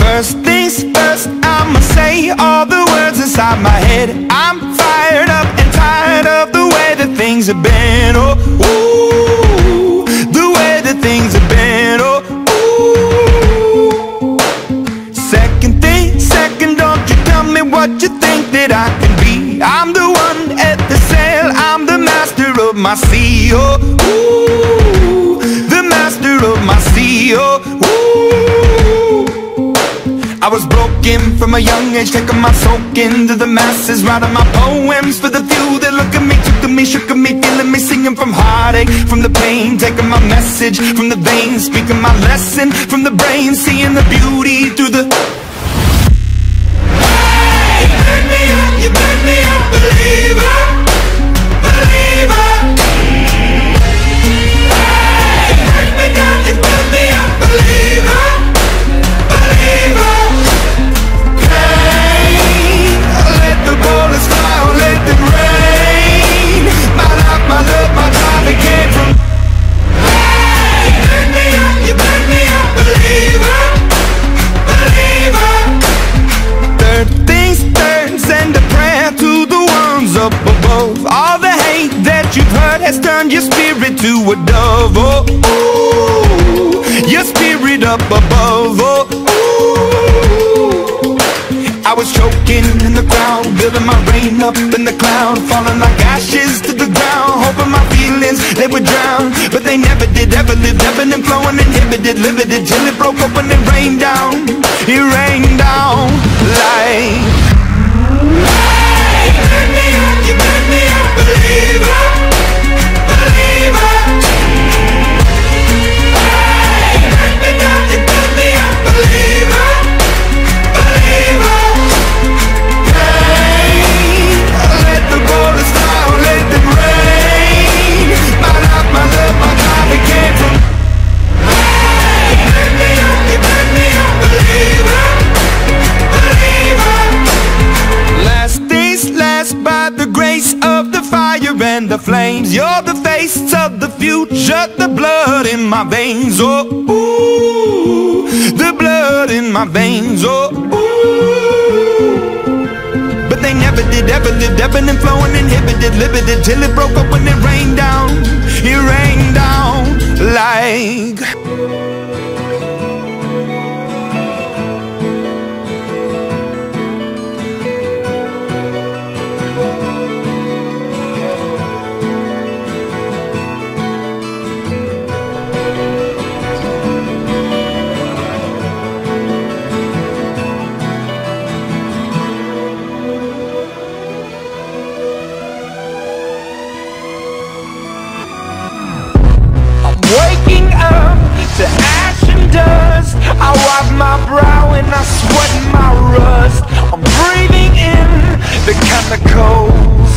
First things first, I'ma say all the words inside my head. I'm fired up and tired of the way that things have been. Oh, ooh, the way that things have been. Oh, ooh. Second thing, second, don't you tell me what you think that I can be. I'm the one at the sail, I'm the master of my sea. Oh, ooh, the master of my sea. Oh, ooh. I was broken from a young age, taking my soak into the masses, writing my poems for the few that look at me, took to me, shook at me, feeling me, singing from heartache, from the pain, taking my message from the veins, speaking my lesson from the brain, seeing the beauty through the... Hey, you burn me up, you burn me up, believer, believer. Hey, you burn me down, you burn me up, believer, believer. The bullets fly or let them rain. My life, my love, my time, it came from. Hey, you burn me up, you burn me up, believer, believer. Third things third, send a prayer to the ones up above. All the hate that you've heard has turned your spirit to a dove. Oh, ooh, your spirit up above. Oh, ooh. I was choking in the crowd, building my rain up in the cloud, falling like ashes to the ground, hoping my feelings, they would drown. But they never did, ever lived, ebbing and flowing, inhibited, limited, till it broke open and rained down. It rained down like... Hey, you burn me up, you burn me up, believer, believer. Hey, you burn me down, you burn me up, believer, believer. The bullets fly, let them rain. My life, my love, my time, it came from. Hey, you burn me up, you burn me up, believer, believer. Last things last, by the grace of the fire and the flames. You're the face of the future, the blood in my veins. Oh, ooh, the blood in my veins. Oh, ooh. They never did, ever lived, ebbing and flowing, inhibited, limited, till it broke up when it rained down. It rained down like... Waking up to ash and dust, I wipe my brow and I sweat my rust. I'm breathing in the chemicals.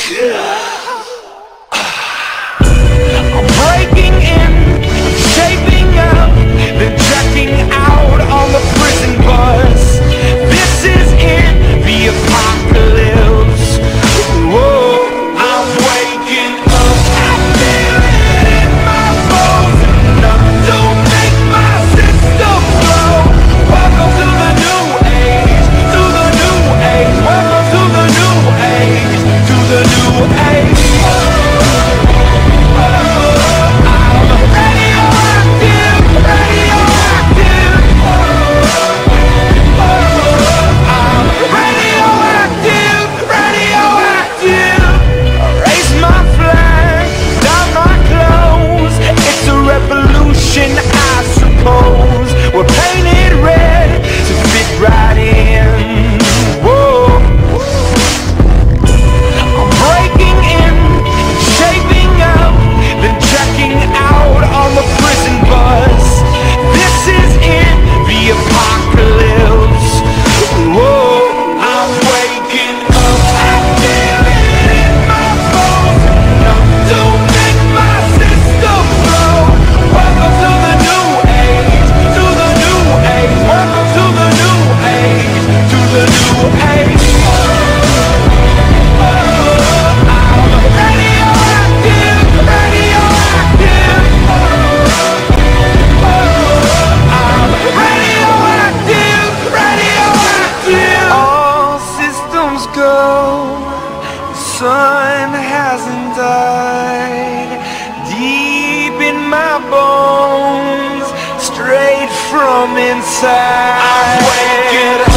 I'm breaking in, shaping up, then checking out on the prison bus. This is it, the apocalypse. Whoa, I'm waking up, I feel it in my bones. Enough to make my system blow. Welcome to the new age, to the new age. Welcome to the new age. inside. I'm waking up.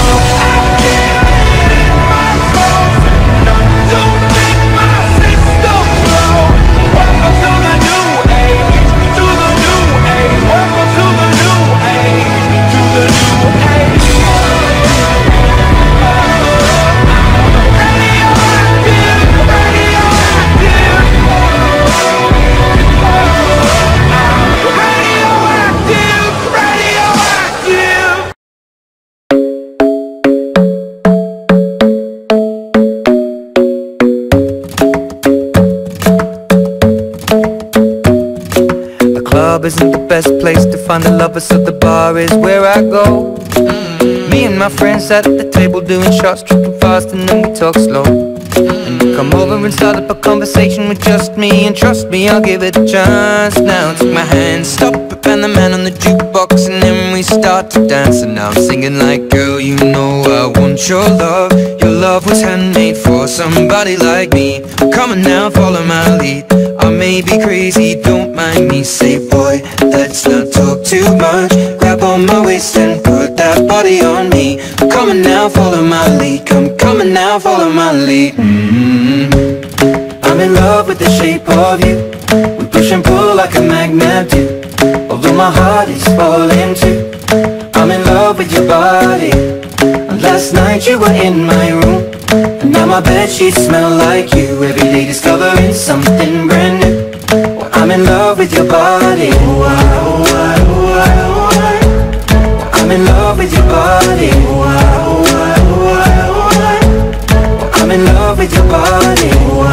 Isn't the best place to find the lovers, so the bar is where I go. Me and my friends sat at the table doing shots, tripping fast, and then we talk slow. And you come over and start up a conversation with just me, and trust me, I'll give it a chance. Now take my hand, stop it, and the man on the jukebox, and then we start to dance. And now I'm singing like, girl, you know I want your love. Your love was handmade for somebody like me. Come on now, follow my lead. I may be crazy, don't mind me. Say, boy, let's not talk too much. Grab on my waist and put that body on me. Come on now, follow my lead. Come on now, follow my lead. I'm in love with the shape of you. We push and pull like a magnet do. Although my heart is falling too. I'm in love with your body. And last night you were in my room, and now my bedsheets smell like you. Every day discovering something brand new. I'm in love with your body. I'm in love with your body. I'm in love with your body.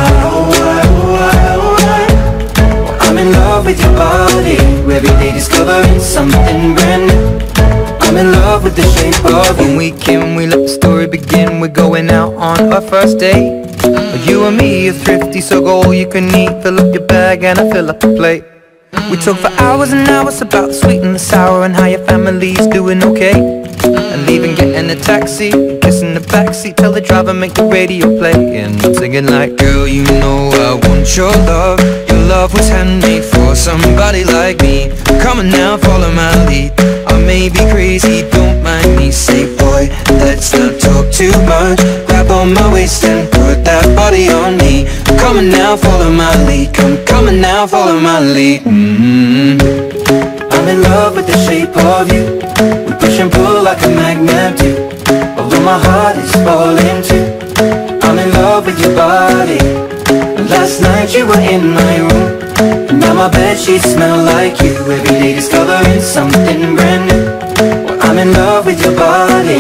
I'm in love with your body. Every day discovering something brand new. I'm in love with the shape of you. When we can, we let the story begin. We're going out on our first date. You and me are thrifty, so go all you can eat. Fill up your bag and I fill up the plate. We talk for hours and hours about the sweet and the sour, and how your family's doing okay. And leaving, getting a taxi, kissing the backseat, tell the driver make the radio play. And I'm singing like, girl, you know I want your love. Your love was handmade for somebody like me. Come on now, follow my lead. I may be crazy, don't mind me. Say, boy, let's not talk too much. Grab on my waist and put that body on me. Come on now, follow my lead. Come on now, follow my lead. I'm in love with the shape of you. We push and pull like a magnet do. Although my heart is falling too. I'm in love with your body. And last night you were in my room, and now my bedsheets smell like you. Every day discovering something brand new. I'm in love with your body.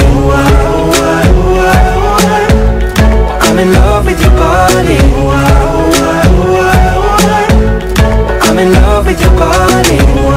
I'm in love with your body. I'm in love with your body.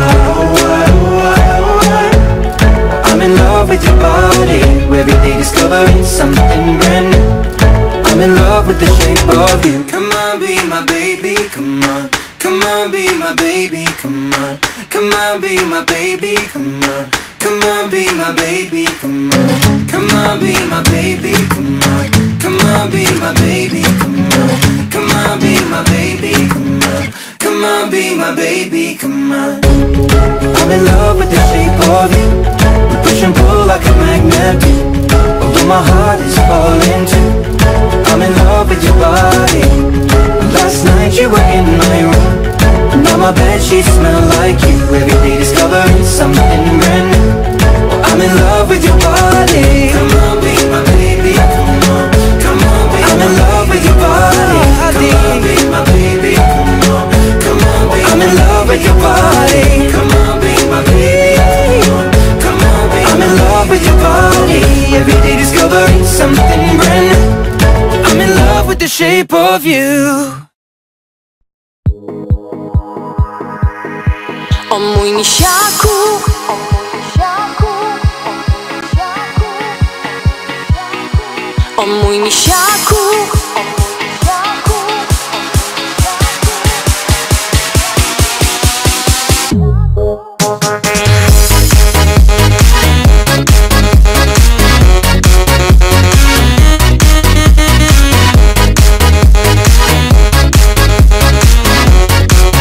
I'm in love with your body. Every day discovering something brand new. I'm in love with the shape of you. Come on, be my baby, come on. Come on, be my baby, come on. Come on, be my baby, come on. Come on, be my baby, come on. Come on, be my baby, come on. Come on, be my baby, come on. Come on, be my baby, come on. Come on, be my baby, come on. I'm in love with the shape of you. We push and pull like a magnet do. Although my heart is falling too. I'm in love with your body. Last night you were in my room, and now my bedsheets smell like you. Every day discovering something brand new. I'm in love with your body. Come on, be my baby, come on. Come on, be I'm in love with your body. Come on, be my baby, come on. Come on, be I'm in love with your body. Come on, be my baby, come on. Come on, be I'm in love with your body. Every day discovering something brand new. I'm in love with the shape of you. O mój misiaku, o mój misiaku,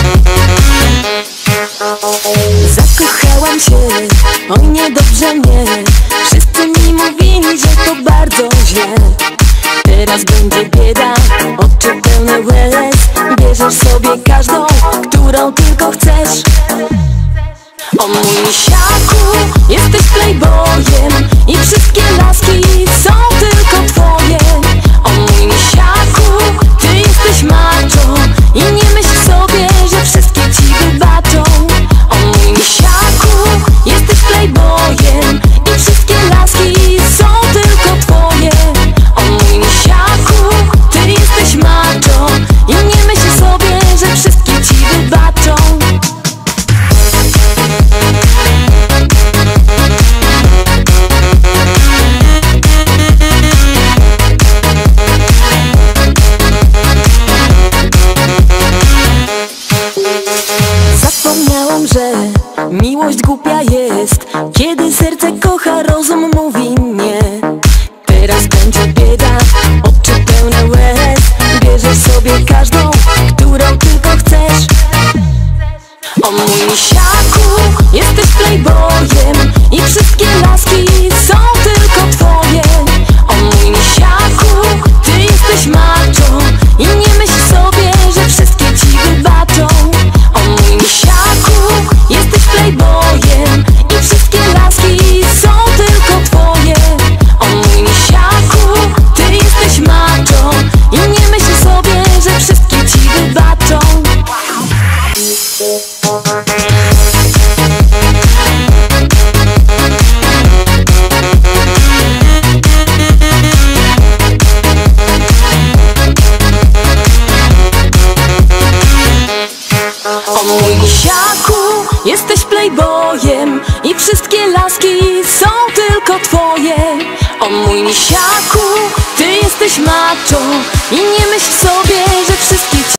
zakochałam się, oj niedobrze mnie. sobie każdą, którą tylko chcesz. O mój misiaku, jesteś playboyem i wszystkie laski są tylko twoje. O mój misiaku, ty jesteś macho i nie myśl sobie, że wszystkie ci wybaczą. O mój misiaku, jesteś playboyem i wszystkie laski są tylko twoje. O mój misiaku, ty jesteś macho i nie myśl sobie, że wszystkie ci wybaczą. Zapomniałam, że miłość głupia jest, kiedy serce kocha, rozum mówi nie. Teraz będzie bieda, oczy pełne łez, bierzesz sobie każdą, którą tylko chcesz. O mój misiaku, jesteś playboyem i wszystkie laski są tylko twoje. O mój misiaku, ty jesteś macho i nie myśl sobie, że wszystkie ci wybaczą. O mój misiaku, jesteś playboyem i wszystkie laski są tylko twoje. O mój misiaku, ty jesteś macho i nie myśl sobie, że wszystkie ci wybaczą. O mój misiaku, jesteś playboyem i wszystkie laski są tylko twoje. O mój misiaku, ty jesteś macho i nie myśl sobie, że wszystkie